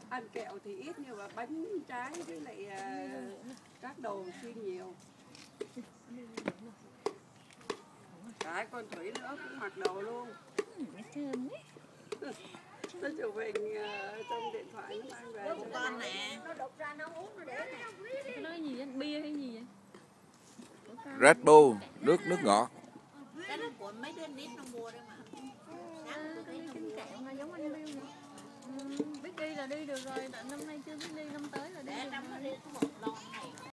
ăn kẹo thì ít nhưng mà bánh trái với lại các đồ xin nhiều. Cái con Thủy nữa cũng mặc đồ luôn. Nó chụp hình trong điện thoại nó mang về cho con nè. Nó đục ra nó uống nó để nè. Cái đó cái gì vậy? Bia hay gì vậy? Red Bull, nước ngọt.